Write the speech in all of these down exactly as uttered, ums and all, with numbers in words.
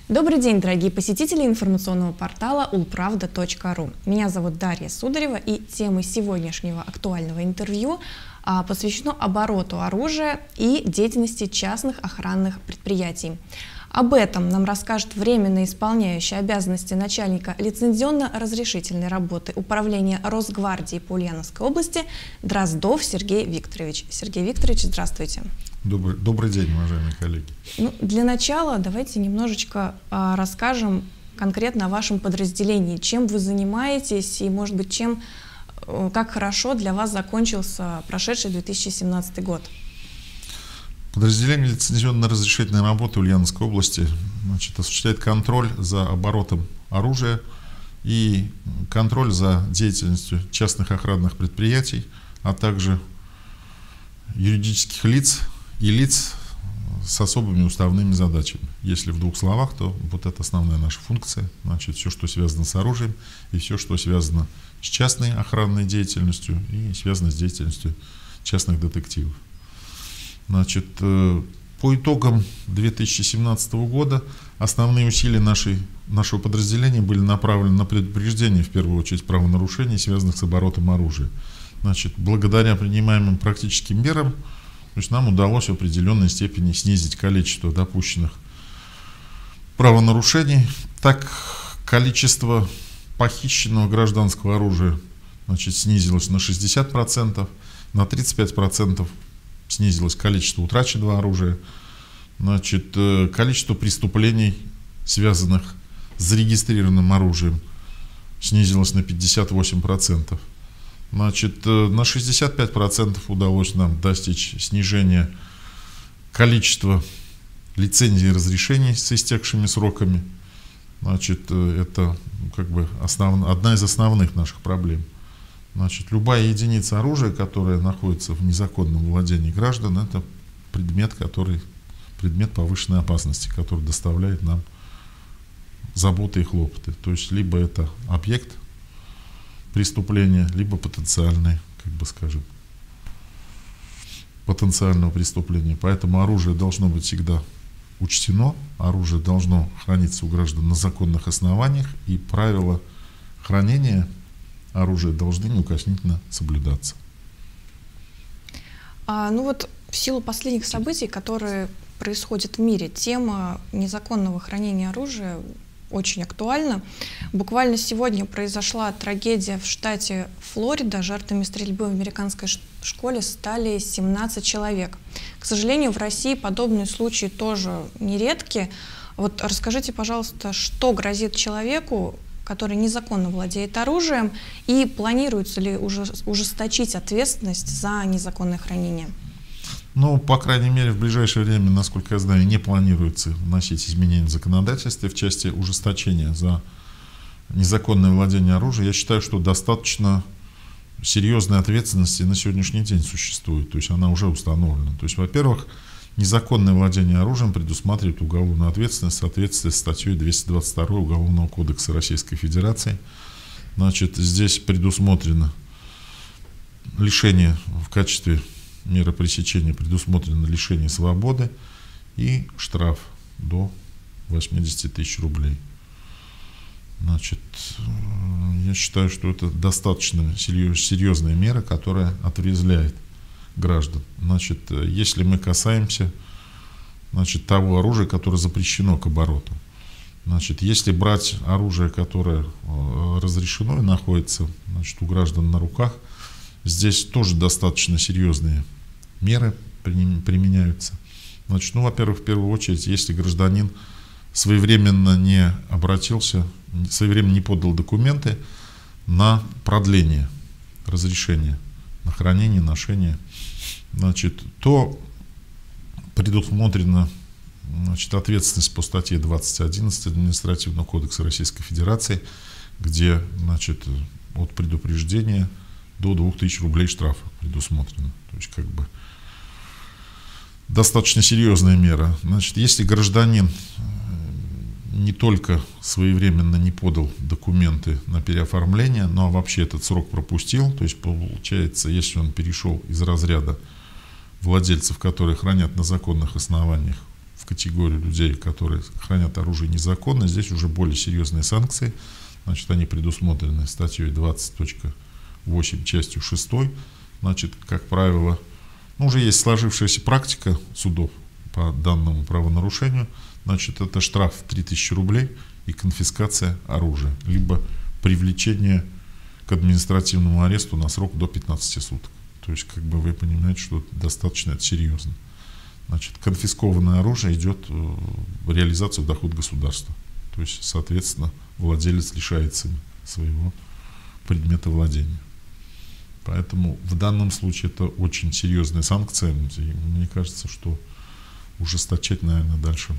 Добрый день, дорогие посетители информационного портала улправда точка ру. Меня зовут Дарья Сударева, и темой сегодняшнего актуального интервью а, посвящено обороту оружия и деятельности частных охранных предприятий. Об этом нам расскажет временно исполняющий обязанности начальника лицензионно-разрешительной работы Управления Росгвардии по Ульяновской области Дроздов Сергей Викторович. Сергей Викторович, здравствуйте. Добрый, добрый день, уважаемые коллеги. Ну, для начала давайте немножечко а, расскажем конкретно о вашем подразделении, чем вы занимаетесь и, может быть, чем, как хорошо для вас закончился прошедший две тысячи семнадцатый год. Подразделение лицензионно-разрешительной работы Ульяновской области значит, осуществляет контроль за оборотом оружия и контроль за деятельностью частных охранных предприятий, а также юридических лиц и лиц с особыми уставными задачами. Если в двух словах, то вот это основная наша функция. Значит, все, что связано с оружием, и все, что связано с частной охранной деятельностью и связано с деятельностью частных детективов. Значит, по итогам две тысячи семнадцатого года основные усилия нашей, нашего подразделения были направлены на предупреждение, в первую очередь, правонарушений, связанных с оборотом оружия. Значит, благодаря принимаемым практическим мерам, то есть нам удалось в определенной степени снизить количество допущенных правонарушений. Так, количество похищенного гражданского оружия значит, снизилось на шестьдесят процентов, на тридцать пять процентов снизилось количество утраченного оружия. Значит, количество преступлений, связанных с зарегистрированным оружием, снизилось на пятьдесят восемь процентов. Значит, на шестьдесят пять процентов удалось нам достичь снижения количества лицензий и разрешений с истекшими сроками. Значит, это как бы основ... одна из основных наших проблем. Значит, любая единица оружия, которая находится в незаконном владении граждан, это предмет, который, предмет повышенной опасности, который доставляет нам заботы и хлопоты. То есть, либо это объект преступления, либо потенциальное, как бы скажем, потенциального преступления. Поэтому оружие должно быть всегда учтено, оружие должно храниться у граждан на законных основаниях, и правила хранения оружия должны неукоснительно соблюдаться. А, ну вот в силу последних событий, которые происходят в мире, тема незаконного хранения оружия очень актуальна. Буквально сегодня произошла трагедия в штате Флорида. Жертвами стрельбы в американской школе стали семнадцать человек. К сожалению, в России подобные случаи тоже нередки. Вот расскажите, пожалуйста, что грозит человеку, который незаконно владеет оружием, и планируется ли уже ужесточить ответственность за незаконное хранение? Ну, по крайней мере, в ближайшее время, насколько я знаю, не планируется вносить изменения в законодательстве в части ужесточения за незаконное владение оружием. Я считаю, что достаточно серьезной ответственности на сегодняшний день существует, то есть она уже установлена. То есть, во-первых, незаконное владение оружием предусматривает уголовную ответственность в соответствии с статьей двести двадцать два Уголовного кодекса Российской Федерации. Значит, здесь предусмотрено лишение в качестве меры пресечения, предусмотрено лишение свободы и штраф до восьмидесяти тысяч рублей. Значит, я считаю, что это достаточно серьезная мера, которая отрезвляет граждан. Значит, если мы касаемся значит, того оружия, которое запрещено к обороту, значит, если брать оружие, которое разрешено и находится значит, у граждан на руках, здесь тоже достаточно серьезные меры применяются. Значит, ну, во-первых, в первую очередь, если гражданин своевременно не обратился, своевременно не подал документы на продление разрешения на хранение, ношение, значит, то предусмотрена значит, ответственность по статье двадцать одиннадцать Административного кодекса Российской Федерации, где значит, от предупреждения до двух тысяч рублей штрафа предусмотрено. То есть, как бы, достаточно серьезная мера. Значит, если гражданин не только своевременно не подал документы на переоформление, но вообще этот срок пропустил, то есть, получается, если он перешел из разряда владельцев, которые хранят на законных основаниях, в категорию людей, которые хранят оружие незаконно. Здесь уже более серьезные санкции. Значит, они предусмотрены статьей двадцать точка восемь, частью шестой. Значит, как правило, ну, уже есть сложившаяся практика судов по данному правонарушению. Значит, это штраф в три тысячи рублей и конфискация оружия, либо привлечение к административному аресту на срок до пятнадцати суток. То есть, как бы вы понимаете, что достаточно это серьезно. Значит, конфискованное оружие идет в реализацию в доход государства. То есть, соответственно, владелец лишается своего предмета владения. Поэтому в данном случае это очень серьезная санкция. И мне кажется, что ужесточать, наверное, дальше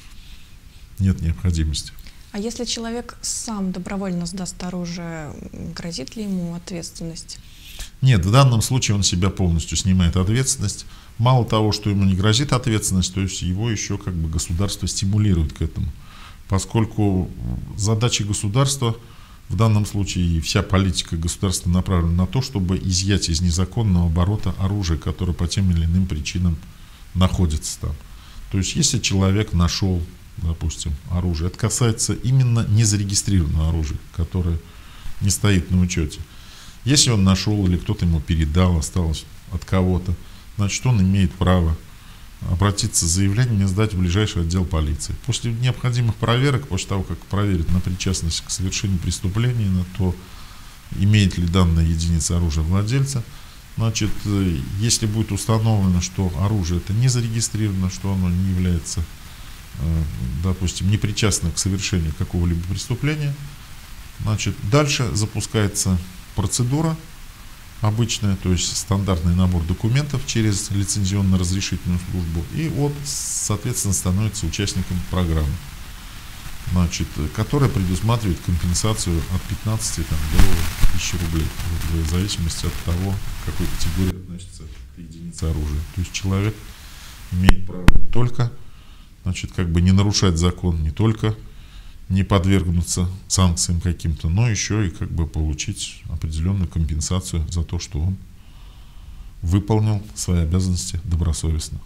нет необходимости. А если человек сам добровольно сдаст оружие, грозит ли ему ответственность? Нет, в данном случае он себя полностью снимает ответственность. Мало того, что ему не грозит ответственность, то есть его еще как бы государство стимулирует к этому. Поскольку задача государства в данном случае и вся политика государства направлена на то, чтобы изъять из незаконного оборота оружие, которое по тем или иным причинам находится там. То есть если человек нашел, допустим, оружие, это касается именно незарегистрированного оружия, которое не стоит на учете. Если он нашел или кто-то ему передал, осталось от кого-то, значит, он имеет право обратиться с заявлением и сдать в ближайший отдел полиции. После необходимых проверок, после того, как проверят на причастность к совершению преступления, на то, имеет ли данная единица оружия владельца, значит, если будет установлено, что оружие это не зарегистрировано, что оно не является, допустим, не причастно к совершению какого-либо преступления, значит, дальше запускается процедура обычная, то есть стандартный набор документов через лицензионно-разрешительную службу, и вот, соответственно, становится участником программы, значит, которая предусматривает компенсацию от пятнадцати там, до тысячи рублей, в зависимости от того, к какой категории относится единица оружия. То есть человек имеет право не только, значит, как бы не нарушать закон, не только не подвергнуться санкциям каким-то, но еще и как бы получить определенную компенсацию за то, что он выполнил свои обязанности добросовестно.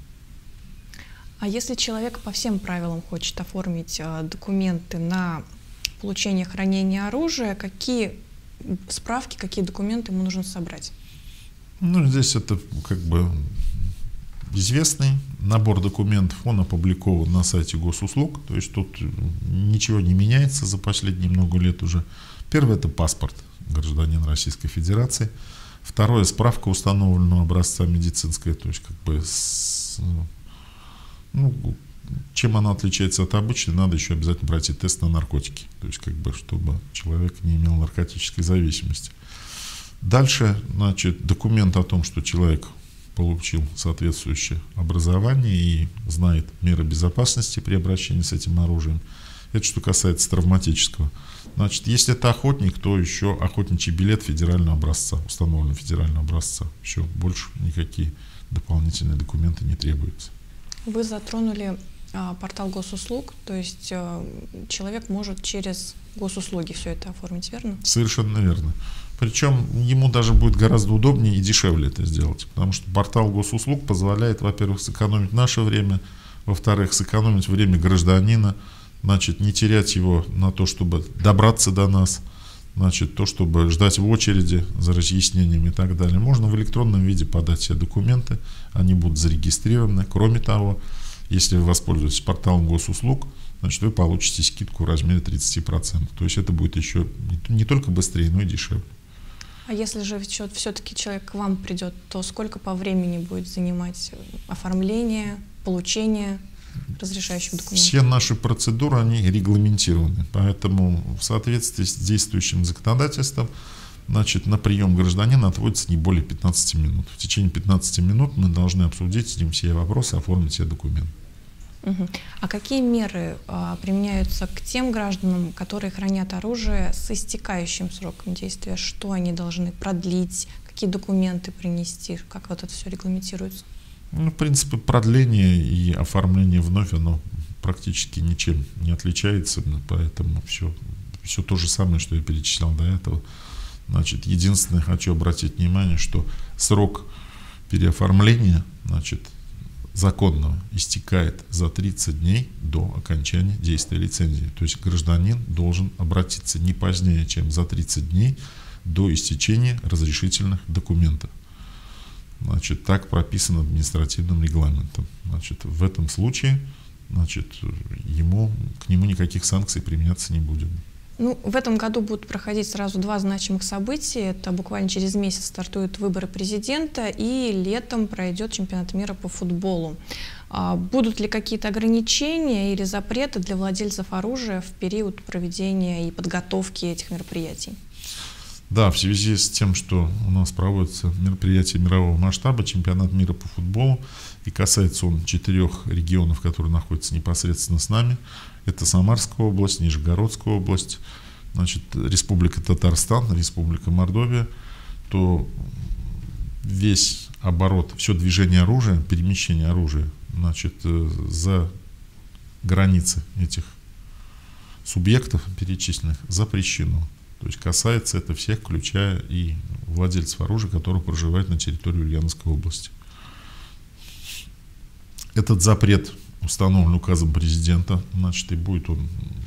А если человек по всем правилам хочет оформить э, документы на получение хранения оружия, какие справки, какие документы ему нужно собрать? Ну, здесь это как бы известный набор документов, он опубликован на сайте госуслуг, то есть тут ничего не меняется за последние много лет уже. Первое — это паспорт гражданина Российской Федерации. Второе — справка установленного образца медицинская, то есть как бы с, ну, чем она отличается от обычной, надо еще обязательно пройти тест на наркотики, то есть как бы чтобы человек не имел наркотической зависимости. Дальше, значит, документ о том, что человек получил соответствующее образование и знает меры безопасности при обращении с этим оружием. Это что касается травматического. Значит, если это охотник, то еще охотничий билет федерального образца, установленного федерального образца. Все, больше никакие дополнительные документы не требуются. Вы затронули а, портал госуслуг, то есть а, человек может через госуслуги все это оформить, верно? Совершенно верно. Причем ему даже будет гораздо удобнее и дешевле это сделать, потому что портал госуслуг позволяет, во-первых, сэкономить наше время, во-вторых, сэкономить время гражданина, значит, не терять его на то, чтобы добраться до нас, значит, то, чтобы ждать в очереди за разъяснением и так далее. Можно в электронном виде подать все документы, они будут зарегистрированы. Кроме того, если вы воспользуетесь порталом госуслуг, значит, вы получите скидку в размере тридцати процентов. То есть это будет еще не только быстрее, но и дешевле. А если же все-таки человек к вам придет, то сколько по времени будет занимать оформление, получение разрешающих документов? Все наши процедуры, они регламентированы, поэтому в соответствии с действующим законодательством, значит, на прием гражданина отводится не более пятнадцати минут. В течение пятнадцати минут мы должны обсудить с ним все вопросы, оформить все документы. Угу. А какие меры а, применяются к тем гражданам, которые хранят оружие с истекающим сроком действия? Что они должны продлить? Какие документы принести? Как вот это все регламентируется? Ну, в принципе, продление и оформление вновь, оно практически ничем не отличается, поэтому все, все то же самое, что я перечислял до этого. Значит, единственное, хочу обратить внимание, что срок переоформления, значит, законного истекает за тридцать дней до окончания действия лицензии. То есть гражданин должен обратиться не позднее, чем за тридцать дней до истечения разрешительных документов. Значит, так прописано административным регламентом. Значит, в этом случае, значит, ему, к нему никаких санкций применяться не будет. Ну, в этом году будут проходить сразу два значимых события. Это буквально через месяц стартуют выборы президента, и летом пройдет чемпионат мира по футболу. А будут ли какие-то ограничения или запреты для владельцев оружия в период проведения и подготовки этих мероприятий? Да, в связи с тем, что у нас проводится мероприятие мирового масштаба, чемпионат мира по футболу, и касается он четырех регионов, которые находятся непосредственно с нами. Это Самарская область, Нижегородская область, значит, Республика Татарстан, Республика Мордовия, то весь оборот, все движение оружия, перемещение оружия, значит, за границы этих субъектов перечисленных запрещено. То есть касается это всех, включая и владельцев оружия, которые проживают на территории Ульяновской области. Этот запрет установлен указом президента, значит, и будет он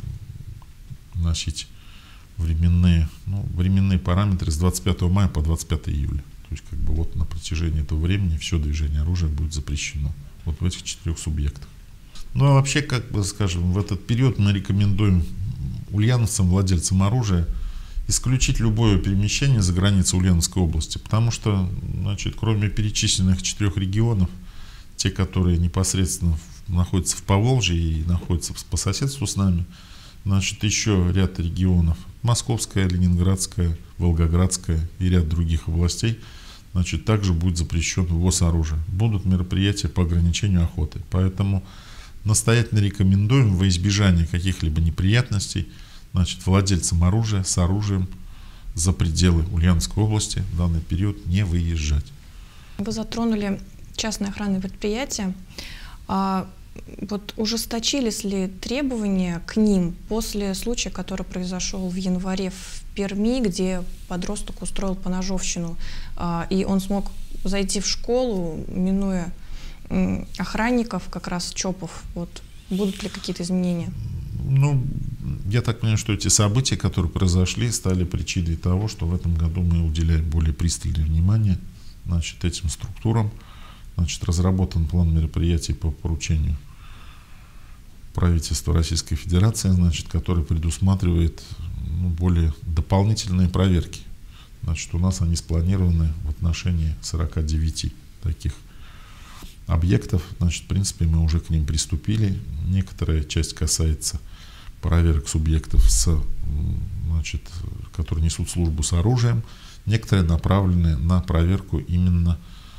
носить временные, ну, временные параметры с двадцать пятого мая по двадцать пятое июля. То есть как бы вот на протяжении этого времени все движение оружия будет запрещено. Вот в этих четырех субъектах. Ну а вообще, как бы скажем, в этот период мы рекомендуем ульяновцам, владельцам оружия, исключить любое перемещение за границы Ульяновской области, потому что, значит, кроме перечисленных четырех регионов, те, которые непосредственно находятся в Поволжье и находятся по соседству с нами, значит, еще ряд регионов, Московская, Ленинградская, Волгоградская и ряд других областей, значит, также будет запрещен ввоз оружия. Будут мероприятия по ограничению охоты. Поэтому настоятельно рекомендуем во избежание каких-либо неприятностей, значит, владельцам оружия с оружием за пределы Ульяновской области в данный период не выезжать. Вы затронули частные охранные предприятия. А вот ужесточились ли требования к ним после случая, который произошел в январе в Перми, где подросток устроил поножовщину, а, и он смог зайти в школу, минуя м, охранников, как раз ЧОПов? Вот будут ли какие-то изменения? Ну, я так понимаю, что эти события, которые произошли, стали причиной того, что в этом году мы уделяем более пристальное внимание, значит, этим структурам. Значит, разработан план мероприятий по поручению правительства Российской Федерации, значит, который предусматривает, ну, более дополнительные проверки. Значит, у нас они спланированы в отношении сорока девяти таких объектов. Значит, в принципе, мы уже к ним приступили. Некоторая часть касается проверок субъектов, с, значит, которые несут службу с оружием. Некоторые направлены на проверку именно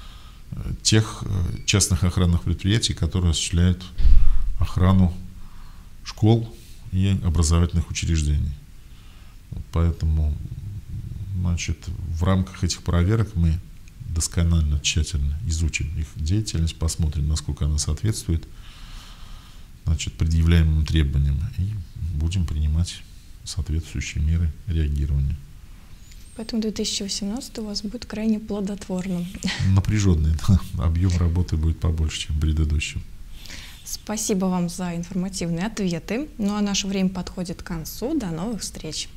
тех частных охранных предприятий, которые осуществляют охрану школ и образовательных учреждений. Поэтому, значит, в рамках этих проверок мы досконально, тщательно изучим их деятельность, посмотрим, насколько она соответствует, значит, предъявляемым требованиям, и будем принимать соответствующие меры реагирования. Поэтому две тысячи восемнадцатый у вас будет крайне плодотворным. Напряженный, да, объем работы будет побольше, чем в предыдущем. Спасибо вам за информативные ответы. Ну а наше время подходит к концу. До новых встреч.